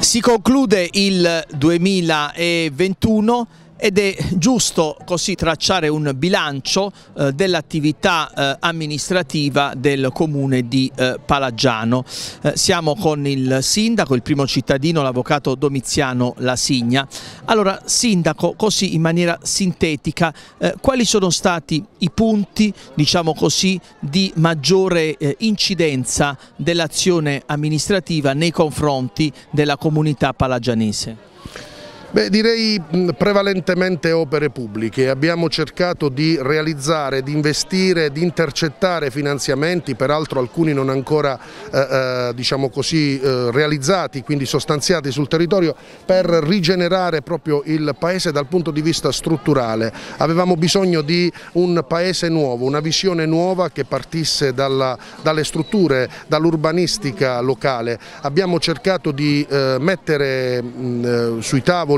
Si conclude il 2021 ed è giusto così tracciare un bilancio dell'attività amministrativa del comune di Palaggiano. Siamo con il sindaco, il primo cittadino, l'avvocato Domiziano Lasigna. Allora, sindaco, così in maniera sintetica, quali sono stati i punti, diciamo così, di maggiore incidenza dell'azione amministrativa nei confronti della comunità palaggianese? Beh, direi prevalentemente opere pubbliche. Abbiamo cercato di realizzare, di investire, di intercettare finanziamenti, peraltro alcuni non ancora diciamo così, realizzati, quindi sostanziati sul territorio, per rigenerare proprio il paese dal punto di vista strutturale. Avevamo bisogno di un paese nuovo, una visione nuova che partisse dalle strutture, dall'urbanistica locale. Abbiamo cercato di mettere sui tavoli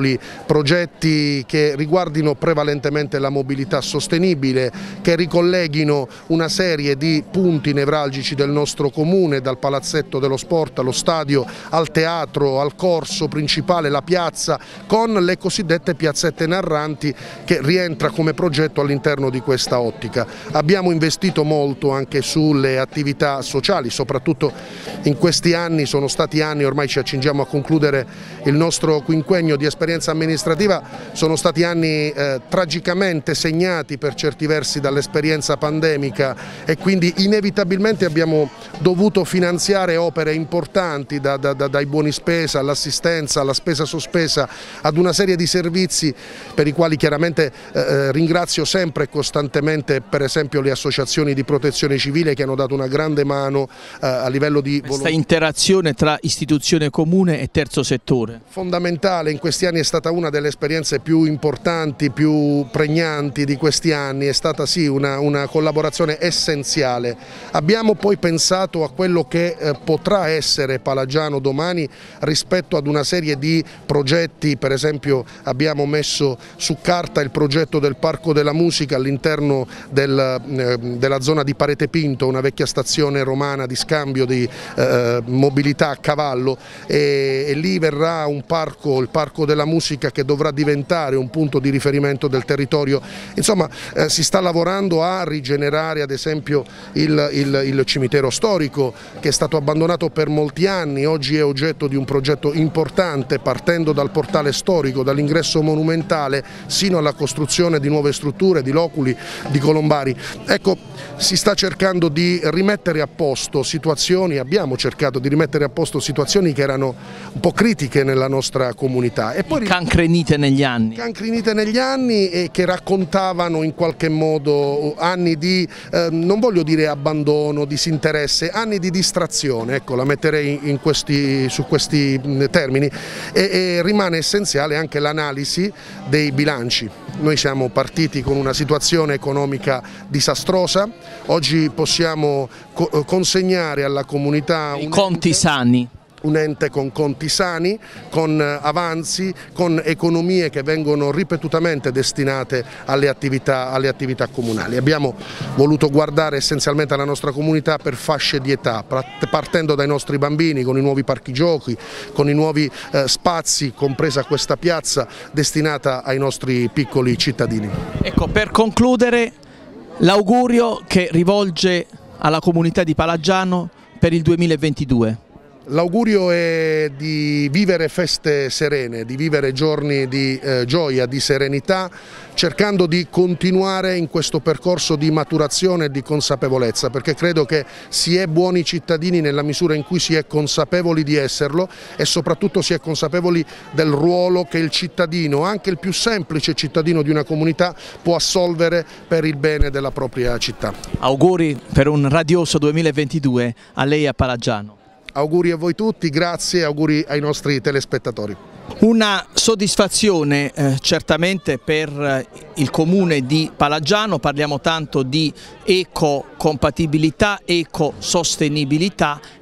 progetti che riguardino prevalentemente la mobilità sostenibile, che ricolleghino una serie di punti nevralgici del nostro comune, dal palazzetto dello sport allo stadio, al teatro, al corso principale, la piazza, con le cosiddette piazzette narranti, che rientra come progetto all'interno di questa ottica. Abbiamo investito molto anche sulle attività sociali, soprattutto in questi anni, sono stati anni, ormai ci accingiamo a concludere il nostro quinquennio di esperienza amministrativa, sono stati anni tragicamente segnati per certi versi dall'esperienza pandemica, e quindi inevitabilmente abbiamo dovuto finanziare opere importanti, dai buoni spesa all'assistenza, alla spesa sospesa, ad una serie di servizi per i quali chiaramente ringrazio sempre e costantemente per esempio le associazioni di protezione civile, che hanno dato una grande mano a livello di questa interazione tra istituzione comune e terzo settore. Fondamentale, in questi anni è stata una delle esperienze più importanti, più pregnanti di questi anni, è stata sì una collaborazione essenziale. Abbiamo poi pensato a quello che potrà essere Palaggiano domani rispetto ad una serie di progetti. Per esempio abbiamo messo su carta il progetto del Parco della Musica all'interno della zona di Parete Pinto, una vecchia stazione romana di scambio di mobilità a cavallo, e lì verrà un parco, il Parco della Musica, che dovrà diventare un punto di riferimento del territorio. Insomma, si sta lavorando a rigenerare ad esempio il cimitero storico, che è stato abbandonato per molti anni. Oggi è oggetto di un progetto importante, partendo dal portale storico, dall'ingresso monumentale, sino alla costruzione di nuove strutture, di loculi, di colombari. Ecco, si sta cercando di rimettere a posto situazioni, abbiamo cercato di rimettere a posto situazioni che erano un po' critiche nella nostra comunità. E poi cancrenite negli anni. Cancrenite negli anni, e che raccontavano in qualche modo anni di, non voglio dire abbandono, disinteresse, anni di distrazione, ecco, la metterei su questi termini, e rimane essenziale anche l'analisi dei bilanci. Noi siamo partiti con una situazione economica disastrosa, oggi possiamo consegnare alla comunità i conti sani. Un ente con conti sani, con avanzi, con economie che vengono ripetutamente destinate alle attività comunali. Abbiamo voluto guardare essenzialmente alla nostra comunità per fasce di età, partendo dai nostri bambini, con i nuovi parchi giochi, con i nuovi spazi, compresa questa piazza destinata ai nostri piccoli cittadini. Ecco, per concludere, l'augurio che rivolge alla comunità di Palaggiano per il 2022. L'augurio è di vivere feste serene, di vivere giorni di gioia, di serenità, cercando di continuare in questo percorso di maturazione e di consapevolezza, perché credo che si è buoni cittadini nella misura in cui si è consapevoli di esserlo, e soprattutto si è consapevoli del ruolo che il cittadino, anche il più semplice cittadino di una comunità, può assolvere per il bene della propria città. Auguri per un radioso 2022 a lei e a Palaggiano. Auguri a voi tutti, grazie, auguri ai nostri telespettatori. Una soddisfazione certamente per il comune di Palaggiano, parliamo tanto di ecocompatibilità, ecosostenibilità,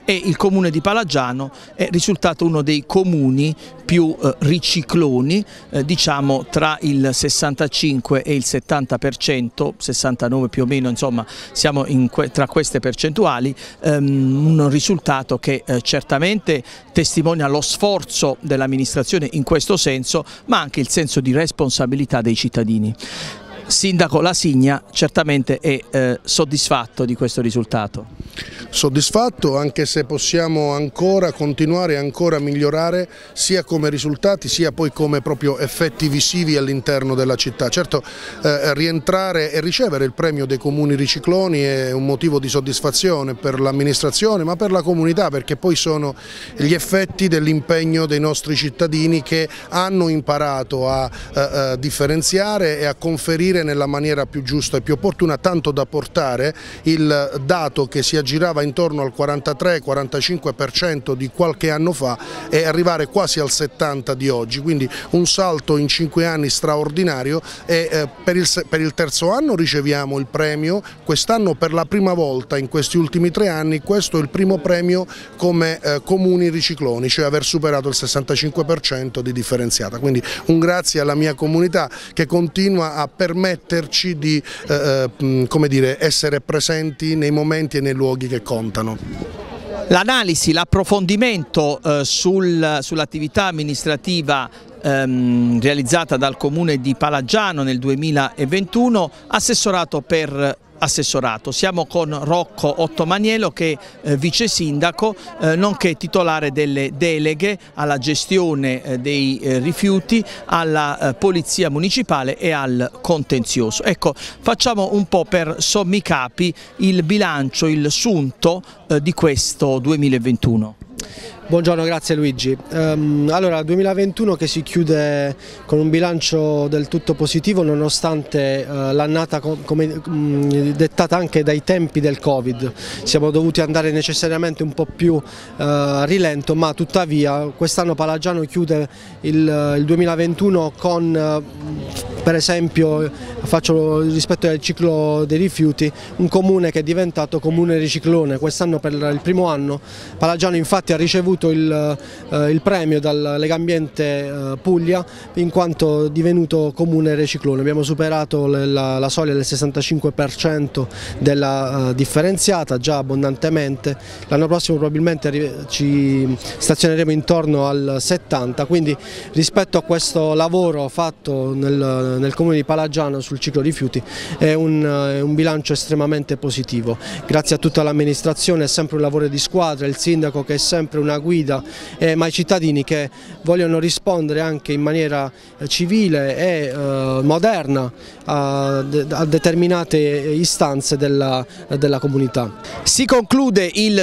e il comune di Palagiano è risultato uno dei comuni più ricicloni, diciamo tra il 65 e il 70%, 69 più o meno, insomma siamo tra queste percentuali, un risultato che certamente testimonia lo sforzo dell'amministrazione in questo senso, ma anche il senso di responsabilità dei cittadini. Sindaco Lasigna certamente è soddisfatto di questo risultato. Soddisfatto, anche se possiamo ancora continuare a migliorare sia come risultati sia poi come proprio effetti visivi all'interno della città. Certo, rientrare e ricevere il premio dei comuni ricicloni è un motivo di soddisfazione per l'amministrazione ma per la comunità, perché poi sono gli effetti dell'impegno dei nostri cittadini che hanno imparato a differenziare e a conferire nella maniera più giusta e più opportuna, tanto da portare il dato che si aggirava intorno al 43-45% di qualche anno fa e arrivare quasi al 70% di oggi, quindi un salto in 5 anni straordinario, e per il terzo anno riceviamo il premio, quest'anno per la prima volta in questi ultimi 3 anni questo è il primo premio come comuni ricicloni, cioè aver superato il 65% di differenziata, quindi un grazie alla mia comunità che continua a permetterci di come dire, essere presenti nei momenti e nei luoghi che contano. L'analisi, l'approfondimento sull'attività amministrativa realizzata dal Comune di Palagiano nel 2021, assessorato per assessorato. Siamo con Rocco Ottomaniello che è vice sindaco nonché titolare delle deleghe alla gestione dei rifiuti, alla polizia municipale e al contenzioso. Ecco, facciamo un po' per sommi capi il bilancio, il sunto di questo 2021. Buongiorno, grazie Luigi. Allora, 2021 che si chiude con un bilancio del tutto positivo nonostante l'annata dettata anche dai tempi del Covid. Siamo dovuti andare necessariamente un po' più a rilento, ma tuttavia quest'anno Palagiano chiude il 2021 con, per esempio, faccio rispetto al ciclo dei rifiuti, un comune che è diventato comune riciclone. Quest'anno per il primo anno Palagiano infatti ha ricevuto il premio dal Legambiente Puglia in quanto divenuto comune riciclone. Abbiamo superato la soglia del 65% della differenziata già abbondantemente. L'anno prossimo probabilmente ci stazioneremo intorno al 70%, quindi rispetto a questo lavoro fatto nel comune di Palagiano sul ciclo rifiuti è un bilancio estremamente positivo. Grazie a tutta l'amministrazione, è sempre un lavoro di squadra, il sindaco che è sempre una guida, ma i cittadini che vogliono rispondere anche in maniera civile e moderna a determinate istanze della comunità. Si conclude il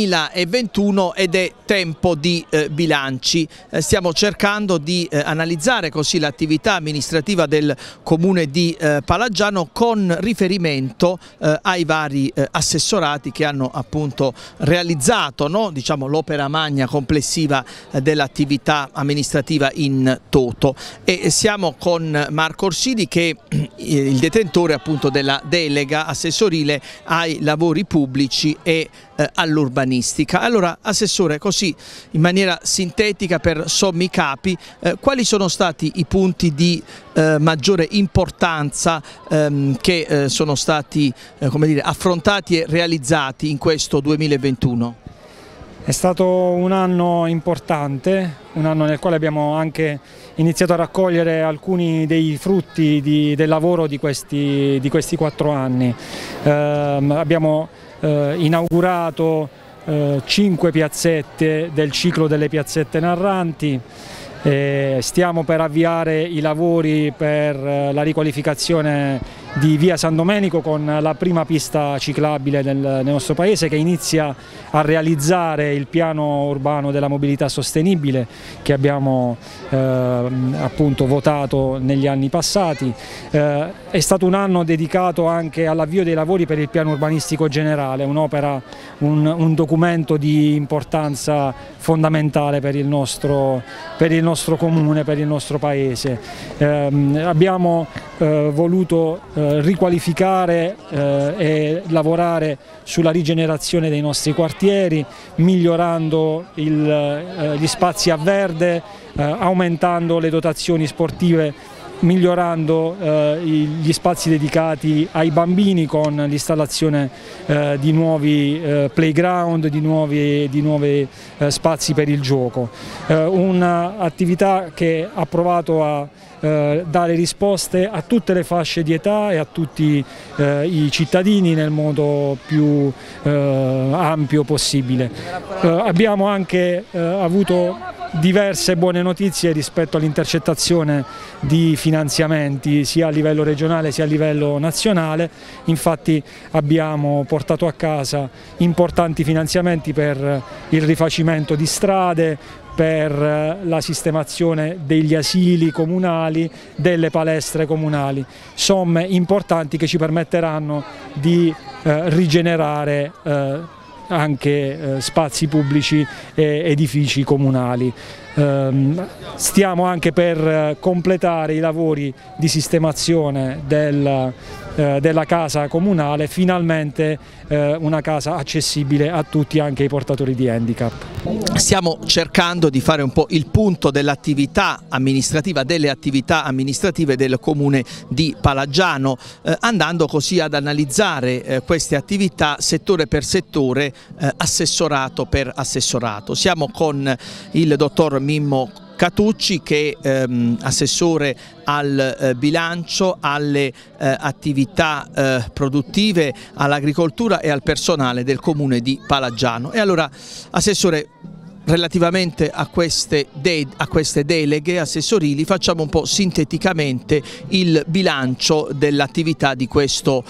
2021 ed è tempo di bilanci. Stiamo cercando di analizzare così l'attività amministrativa del comune di Palagiano con riferimento ai vari assessorati che hanno appunto realizzato, no? Diciamo, l'opera magna complessiva dell'attività amministrativa in toto, e siamo con Marco Orsini che è il detentore appunto della delega assessorile ai lavori pubblici e all'urbanistica. Allora, assessore, così in maniera sintetica per sommi capi, quali sono stati i punti di maggiore importanza che sono stati come dire, affrontati e realizzati in questo 2021? È stato un anno importante, un anno nel quale abbiamo anche iniziato a raccogliere alcuni dei frutti del lavoro di questi 4 anni. Abbiamo inaugurato 5 piazzette del ciclo delle piazzette narranti. Stiamo per avviare i lavori per la riqualificazione di via San Domenico con la prima pista ciclabile nel nostro paese, che inizia a realizzare il piano urbano della mobilità sostenibile che abbiamo appunto votato negli anni passati. È stato un anno dedicato anche all'avvio dei lavori per il piano urbanistico generale, un'opera, un documento di importanza fondamentale per il nostro comune, per il nostro paese. Abbiamo voluto riqualificare e lavorare sulla rigenerazione dei nostri quartieri, migliorando gli spazi a verde, aumentando le dotazioni sportive, migliorando gli spazi dedicati ai bambini con l'installazione di nuovi playground, di nuovi spazi per il gioco. Un'attività che ha provato a dare risposte a tutte le fasce di età e a tutti i cittadini nel modo più ampio possibile. Abbiamo anche avuto diverse buone notizie rispetto all'intercettazione di finanziamenti sia a livello regionale sia a livello nazionale. Infatti abbiamo portato a casa importanti finanziamenti per il rifacimento di strade, per la sistemazione degli asili comunali, delle palestre comunali, somme importanti che ci permetteranno di rigenerare anche spazi pubblici e edifici comunali. Stiamo anche per completare i lavori di sistemazione della casa comunale, finalmente una casa accessibile a tutti, anche ai portatori di handicap. Stiamo cercando di fare un po' il punto dell'attività amministrativa, delle attività amministrative del comune di Palaggiano, andando così ad analizzare queste attività settore per settore, assessorato per assessorato. Siamo con il dottor Mimmo Catucci, che è assessore al bilancio, alle attività produttive, all'agricoltura e al personale del comune di Palaggiano. E allora, assessore, relativamente a queste deleghe assessorili, facciamo un po' sinteticamente il bilancio dell'attività di questo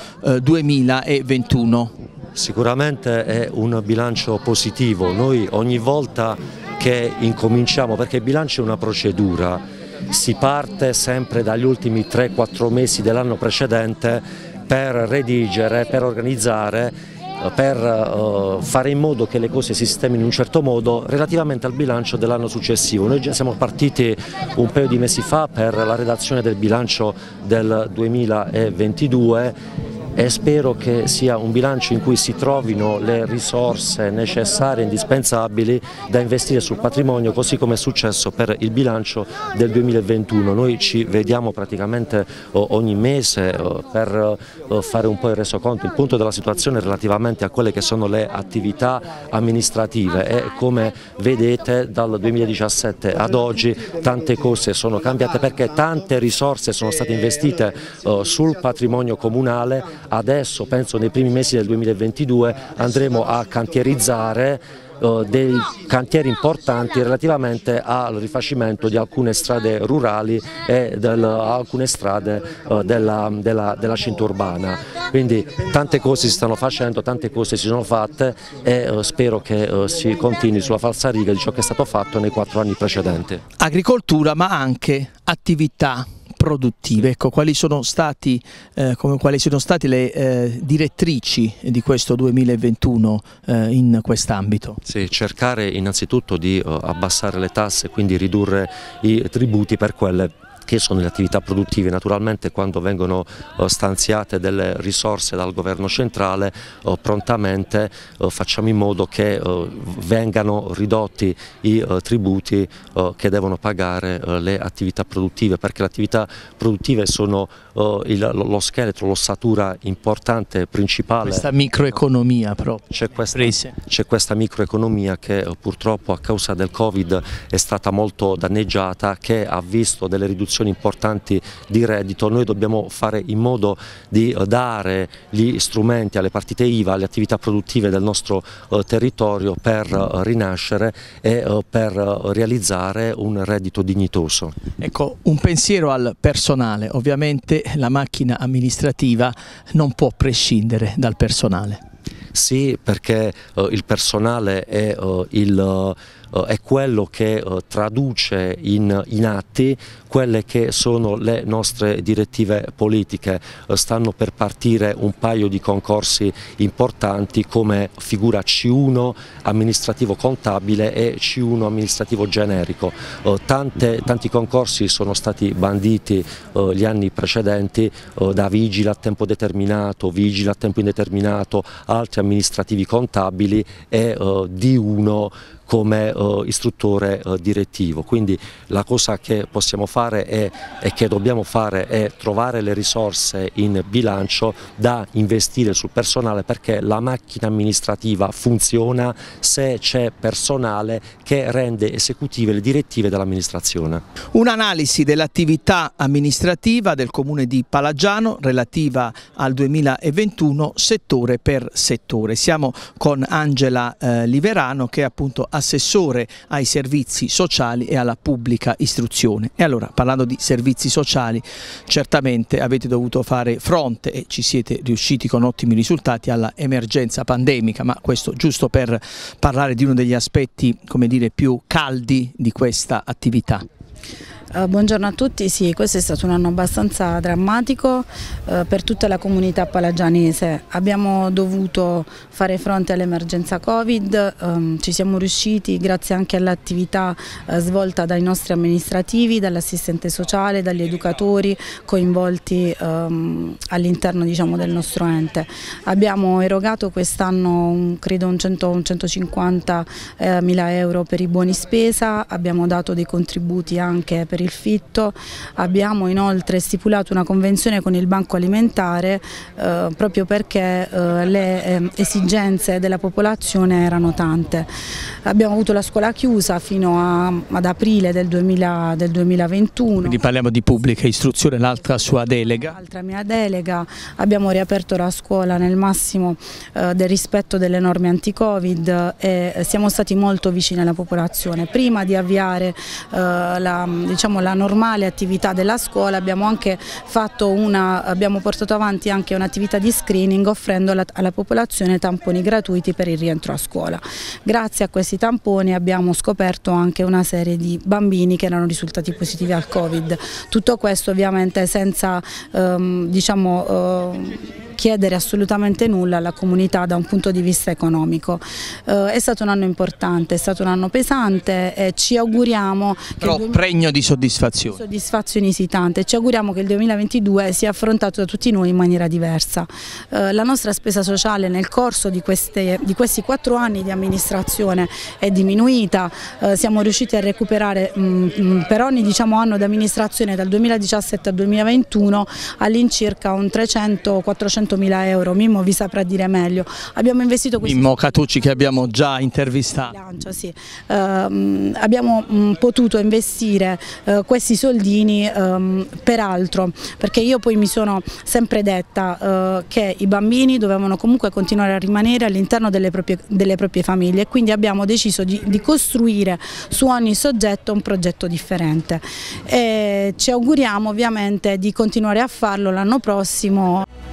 2021. Sicuramente è un bilancio positivo. Noi ogni volta che incominciamo, perché il bilancio è una procedura, si parte sempre dagli ultimi 3-4 mesi dell'anno precedente per redigere, per organizzare, per fare in modo che le cose si sistemino in un certo modo relativamente al bilancio dell'anno successivo. Noi già siamo partiti un paio di mesi fa per la redazione del bilancio del 2022 e spero che sia un bilancio in cui si trovino le risorse necessarie e indispensabili da investire sul patrimonio, così come è successo per il bilancio del 2021. Noi ci vediamo praticamente ogni mese per fare un po' il resoconto, il punto della situazione relativamente a quelle che sono le attività amministrative, e come vedete dal 2017 ad oggi tante cose sono cambiate, perché tante risorse sono state investite sul patrimonio comunale. Adesso, penso nei primi mesi del 2022, andremo a cantierizzare dei cantieri importanti relativamente al rifacimento di alcune strade rurali e alcune strade della cinta urbana. Quindi tante cose si stanno facendo, tante cose si sono fatte e spero che si continui sulla falsariga di ciò che è stato fatto nei 4 anni precedenti. Agricoltura, ma anche attività produttive. Ecco, quali sono state le direttrici di questo 2021 in quest'ambito? Sì, cercare innanzitutto di abbassare le tasse, quindi ridurre i tributi per quelle che sono le attività produttive. Naturalmente quando vengono stanziate delle risorse dal governo centrale, prontamente facciamo in modo che vengano ridotti i tributi che devono pagare le attività produttive, perché le attività produttive sono lo scheletro, l'ossatura importante, principale. Questa microeconomia proprio. C'è questa microeconomia che purtroppo a causa del Covid è stata molto danneggiata, che ha visto delle riduzioni importanti di reddito. Noi dobbiamo fare in modo di dare gli strumenti alle partite IVA, alle attività produttive del nostro territorio per rinascere e per realizzare un reddito dignitoso. Ecco, un pensiero al personale. Ovviamente la macchina amministrativa non può prescindere dal personale. Sì, perché il personale è il è quello che traduce in atti quelle che sono le nostre direttive politiche. Stanno per partire un paio di concorsi importanti come figura C1 amministrativo contabile e C1 amministrativo generico. Tanti concorsi sono stati banditi gli anni precedenti, da vigile a tempo determinato, vigile a tempo indeterminato, altri amministrativi contabili e D1 come istruttore direttivo. Quindi la cosa che possiamo fare e che dobbiamo fare è trovare le risorse in bilancio da investire sul personale, perché la macchina amministrativa funziona se c'è personale che rende esecutive le direttive dell'amministrazione. Un'analisi dell'attività amministrativa del Comune di Palagiano relativa al 2021 settore per settore. Siamo con Angela Liverano, che è appunto assessore ai servizi sociali e alla pubblica istruzione. E allora, parlando di servizi sociali, certamente avete dovuto fare fronte, e ci siete riusciti con ottimi risultati, alla emergenza pandemica, ma questo giusto per parlare di uno degli aspetti, come dire, più caldi di questa attività. Buongiorno a tutti, sì, questo è stato un anno abbastanza drammatico per tutta la comunità palagianese. Abbiamo dovuto fare fronte all'emergenza Covid, ci siamo riusciti grazie anche all'attività svolta dai nostri amministrativi, dall'assistente sociale, dagli educatori coinvolti all'interno, diciamo, del nostro ente. Abbiamo erogato quest'anno credo un 150 mila euro per i buoni spesa, abbiamo dato dei contributi anche per il fitto, abbiamo inoltre stipulato una convenzione con il Banco Alimentare proprio perché le esigenze della popolazione erano tante. Abbiamo avuto la scuola chiusa fino ad aprile del 2021. Quindi parliamo di pubblica istruzione, l'altra sua delega. L'altra mia delega, abbiamo riaperto la scuola nel massimo del rispetto delle norme anti-Covid e siamo stati molto vicini alla popolazione. Prima di avviare la normale attività della scuola abbiamo portato avanti anche un'attività di screening, offrendo alla popolazione tamponi gratuiti per il rientro a scuola. Grazie a questi tamponi abbiamo scoperto anche una serie di bambini che erano risultati positivi al Covid. Tutto questo ovviamente senza chiedere assolutamente nulla alla comunità da un punto di vista economico. È stato un anno importante, è stato un anno pesante e ci auguriamo che pregno di soddisfazione. Soddisfazione esitante. Ci auguriamo che il 2022 sia affrontato da tutti noi in maniera diversa. La nostra spesa sociale nel corso di questi 4 anni di amministrazione è diminuita, siamo riusciti a recuperare per ogni anno di amministrazione dal 2017 al 2021 all'incirca un 300-400 mila euro. Mimmo vi saprà dire meglio. Abbiamo investito Mimmo Catucci, che abbiamo già intervistato. Sì. Abbiamo potuto investire questi soldini per altro, perché io poi mi sono sempre detta che i bambini dovevano comunque continuare a rimanere all'interno delle proprie famiglie, e quindi abbiamo deciso di costruire su ogni soggetto un progetto differente e ci auguriamo ovviamente di continuare a farlo l'anno prossimo.